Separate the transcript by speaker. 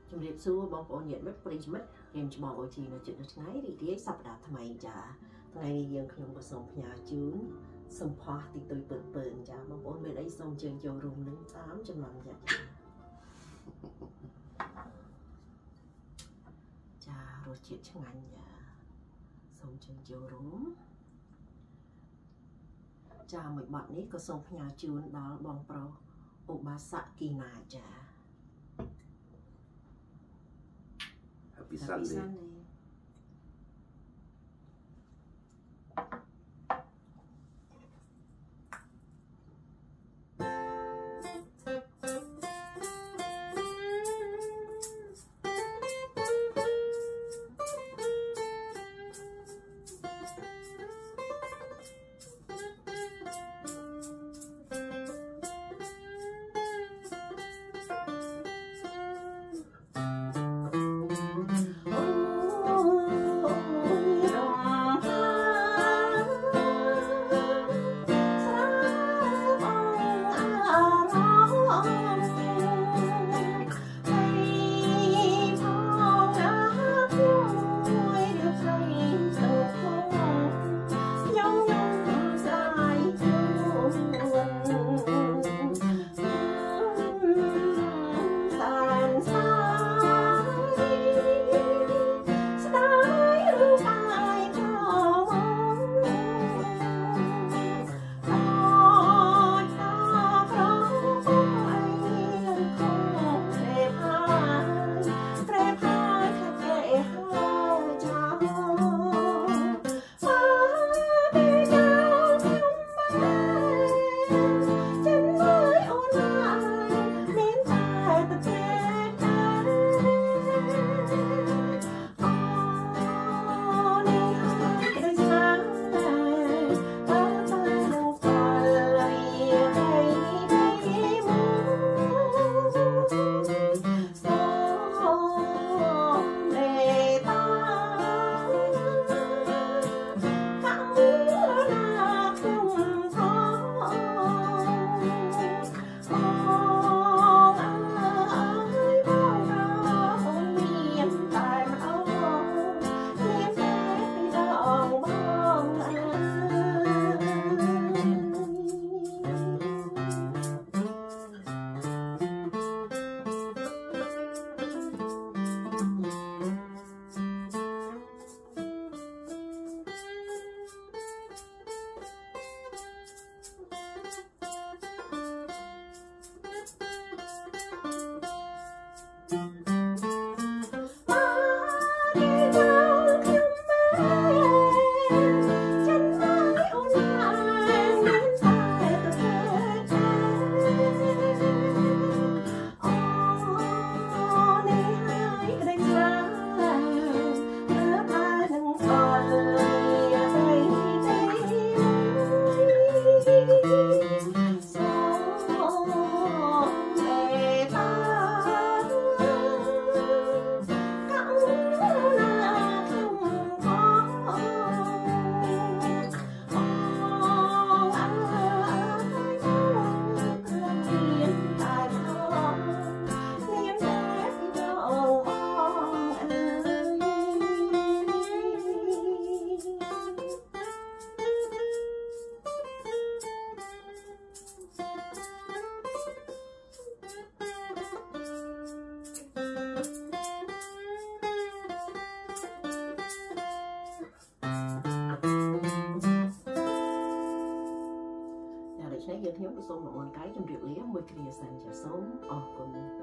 Speaker 1: ជំរាបសួរបងប្អូនញាតិមិត្តប្រិយមិត្តរៀមច្បងអូជីនៅជិតនៅថ្ងៃរីករាយសប្តាហ៍ថ្មីចាថ្ងៃនេះយើងខ្ញុំក៏សូមផ្ញើជូនសំផស្សទីទុយពើចាបងប្អូនមានអីសូមជើញចូលរួមនឹងតាមចំណងចាចារសជាតិឆ្ងាញ់ចាសូមជើញចូលរួមចាមួយបទនេះក៏សូមផ្ញើជូនដល់បងប្រុសឧបាសកគីណាចា
Speaker 2: Happy Sunday.
Speaker 1: Chúng tôiសូមអរគុណកាយជំរាបលាមួយគ្រាសិនចាសូមអរគុណ